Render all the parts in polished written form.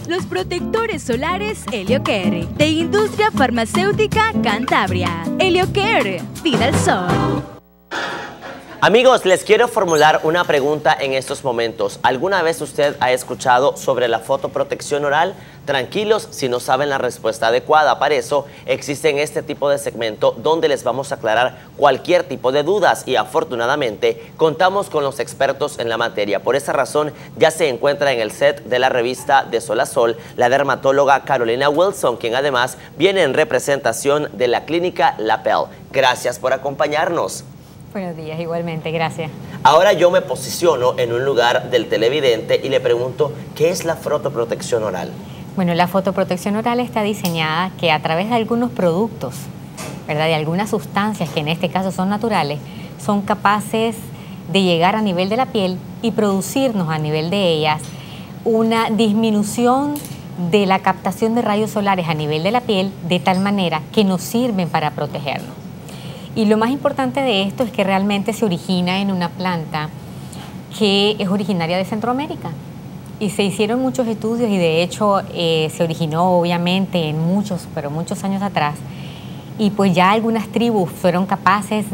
Los protectores solares Heliocare, de Industria Farmacéutica Cantabria. Heliocare, vida al sol. Amigos, les quiero formular una pregunta en estos momentos. ¿Alguna vez usted ha escuchado sobre la fotoprotección oral? Tranquilos si no saben la respuesta adecuada. Para eso existe en este tipo de segmento donde les vamos a aclarar cualquier tipo de dudas y afortunadamente contamos con los expertos en la materia. Por esa razón ya se encuentra en el set de la revista de Sol a Sol la dermatóloga Carolina Wilson, quien además viene en representación de la clínica Lapel. Gracias por acompañarnos. Buenos días, igualmente, gracias. Ahora yo me posiciono en un lugar del televidente y le pregunto, ¿qué es la fotoprotección oral? Bueno, la fotoprotección oral está diseñada que a través de algunos productos, ¿verdad?, de algunas sustancias que en este caso son naturales, son capaces de llegar a nivel de la piel y producirnos a nivel de ellas una disminución de la captación de rayos solares a nivel de la piel de tal manera que nos sirven para protegernos. Y lo más importante de esto es que realmente se origina en una planta que es originaria de Centroamérica. Y se hicieron muchos estudios y de hecho se originó obviamente en muchos años atrás. Y pues ya algunas tribus fueron capaces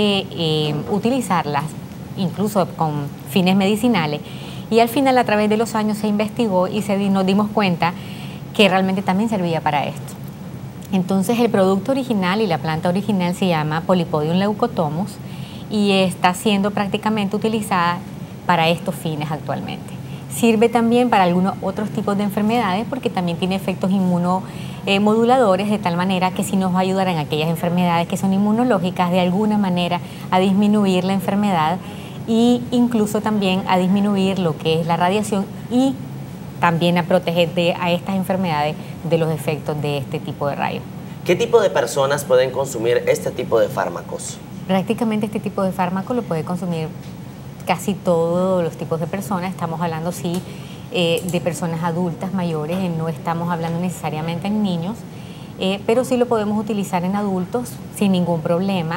de utilizarlas, incluso con fines medicinales. Y al final, a través de los años, se investigó y nos dimos cuenta que realmente también servía para esto. Entonces el producto original y la planta original se llama Polypodium leucotomus y está siendo prácticamente utilizada para estos fines actualmente. Sirve también para algunos otros tipos de enfermedades porque también tiene efectos inmunomoduladores de tal manera que sí nos va a ayudar en aquellas enfermedades que son inmunológicas de alguna manera a disminuir la enfermedad e incluso también a disminuir lo que es la radiación y también a proteger a estas enfermedades de los efectos de este tipo de rayos. ¿Qué tipo de personas pueden consumir este tipo de fármacos? Prácticamente este tipo de fármaco lo puede consumir casi todos los tipos de personas. Estamos hablando, sí, de personas adultas mayores, no estamos hablando necesariamente en niños, pero sí lo podemos utilizar en adultos sin ningún problema,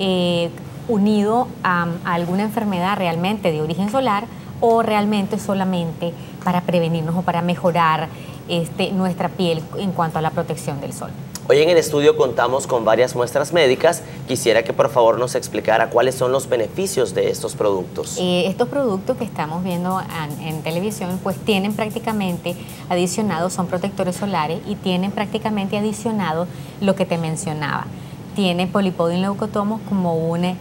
unido a alguna enfermedad realmente de origen solar o realmente solamente para prevenirnos o para mejorar nuestra piel en cuanto a la protección del sol. Hoy en el estudio contamos con varias muestras médicas. Quisiera que por favor nos explicara cuáles son los beneficios de estos productos. Estos productos que estamos viendo en televisión pues tienen prácticamente adicionados, son protectores solares y tienen prácticamente adicionado lo que te mencionaba. Tiene Polypodium leucotomus como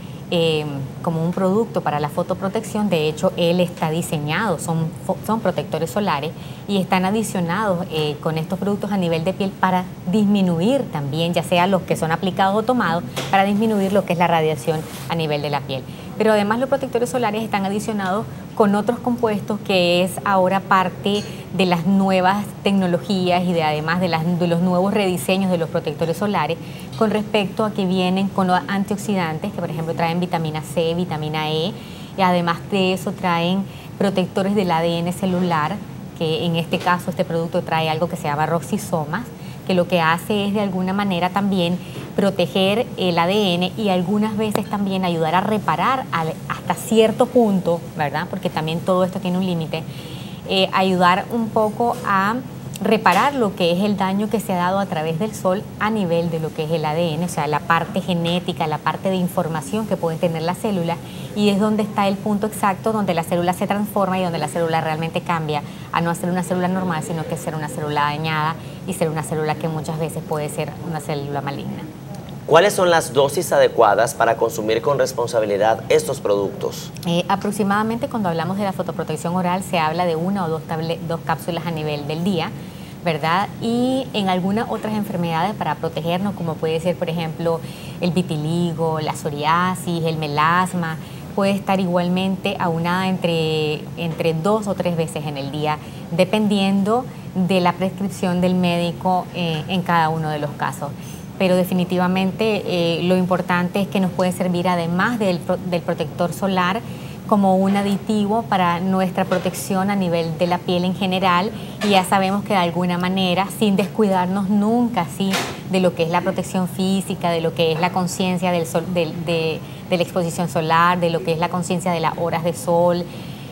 un producto para la fotoprotección. De hecho, él está diseñado, son protectores solares y están adicionados con estos productos a nivel de piel para disminuir también, ya sea los que son aplicados o tomados, para disminuir lo que es la radiación a nivel de la piel. Pero además los protectores solares están adicionados con otros compuestos que es ahora parte de las nuevas tecnologías y además de los nuevos rediseños de los protectores solares con respecto a que vienen con los antioxidantes que por ejemplo traen vitamina C, vitamina E y además de eso traen protectores del ADN celular, que en este caso este producto trae algo que se llama roxisomas, que lo que hace es de alguna manera también proteger el ADN y algunas veces también ayudar a reparar hasta cierto punto, ¿verdad? Porque también todo esto tiene un límite, ayudar un poco a reparar lo que es el daño que se ha dado a través del sol a nivel de lo que es el ADN, o sea, la parte genética, la parte de información que puede tener la célula, y es donde está el punto exacto donde la célula se transforma y donde la célula realmente cambia a no ser una célula normal, sino que ser una célula dañada y ser una célula que muchas veces puede ser una célula maligna. ¿Cuáles son las dosis adecuadas para consumir con responsabilidad estos productos? Aproximadamente cuando hablamos de la fotoprotección oral se habla de una o dos cápsulas a nivel del día, ¿verdad? Y en algunas otras enfermedades para protegernos, como puede ser, por ejemplo, el vitiligo, la psoriasis, el melasma, puede estar igualmente aunada entre 2 o 3 veces en el día, dependiendo de la prescripción del médico en cada uno de los casos. Pero definitivamente lo importante es que nos puede servir además del protector solar como un aditivo para nuestra protección a nivel de la piel en general, y ya sabemos que de alguna manera, sin descuidarnos nunca ¿sí? de lo que es la protección física, de lo que es la conciencia del sol, de la exposición solar, de lo que es la conciencia de las horas de sol,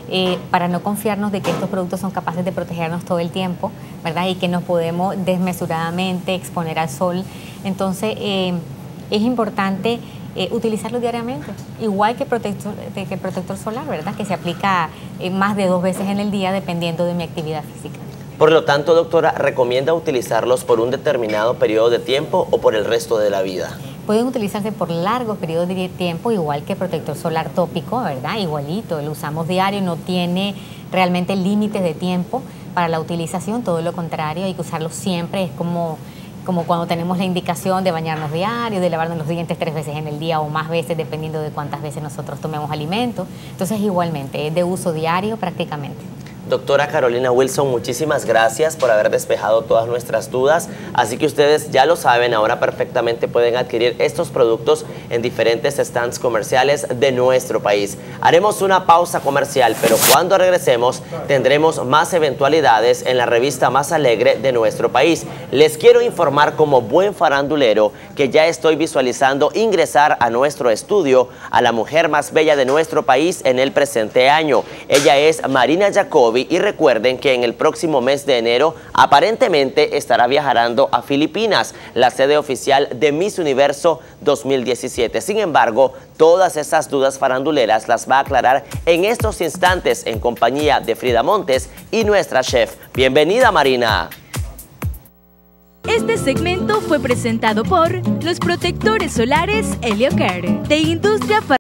para no confiarnos de que estos productos son capaces de protegernos todo el tiempo, ¿verdad? Y que nos podemos desmesuradamente exponer al sol. Entonces, es importante utilizarlo diariamente, igual que protector solar, ¿verdad? Que se aplica más de 2 veces en el día dependiendo de mi actividad física. Por lo tanto, doctora, ¿recomienda utilizarlos por un determinado periodo de tiempo o por el resto de la vida? Pueden utilizarse por largos periodos de tiempo, igual que protector solar tópico, ¿verdad? Igualito, lo usamos diario, no tiene realmente límites de tiempo para la utilización, todo lo contrario, hay que usarlo siempre, es como cuando tenemos la indicación de bañarnos diario, de lavarnos los dientes 3 veces en el día o más veces, dependiendo de cuántas veces nosotros tomemos alimento. Entonces, igualmente, es de uso diario prácticamente. Doctora Carolina Wilson, muchísimas gracias por haber despejado todas nuestras dudas. Así que ustedes ya lo saben, ahora perfectamente pueden adquirir estos productos en diferentes stands comerciales de nuestro país. Haremos una pausa comercial, pero cuando regresemos tendremos más eventualidades en la revista más alegre de nuestro país. Les quiero informar como buen farandulero que ya estoy visualizando ingresar a nuestro estudio a la mujer más bella de nuestro país en el presente año. Ella es Marina Jacobi. Y recuerden que en el próximo mes de enero aparentemente estará viajando a Filipinas, la sede oficial de Miss Universo 2017. Sin embargo, todas esas dudas faranduleras las va a aclarar en estos instantes en compañía de Frida Montes y nuestra chef. Bienvenida, Marina. Este segmento fue presentado por los protectores solares Heliocare de Industria